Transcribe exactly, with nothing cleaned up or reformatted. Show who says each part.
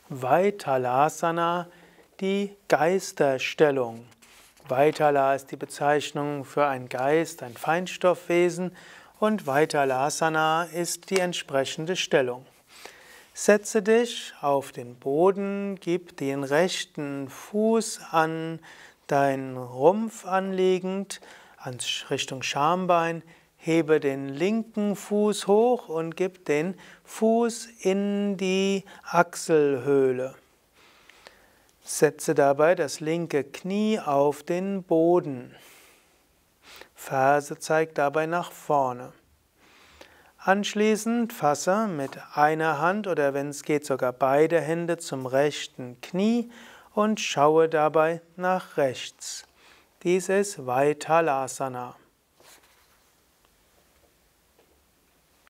Speaker 1: Vaitalasana, die Geisterstellung. Vaitala ist die Bezeichnung für einen Geist, ein Feinstoffwesen, und Vaitalasana ist die entsprechende Stellung. Setze dich auf den Boden, gib den rechten Fuß an deinen Rumpf anliegend, Richtung Schambein, hebe den linken Fuß hoch und gib den Fuß in die Achselhöhle. Setze dabei das linke Knie auf den Boden. Ferse zeigt dabei nach vorne. Anschließend fasse mit einer Hand oder wenn es geht sogar beide Hände zum rechten Knie und schaue dabei nach rechts. Dies ist Vaitalasana.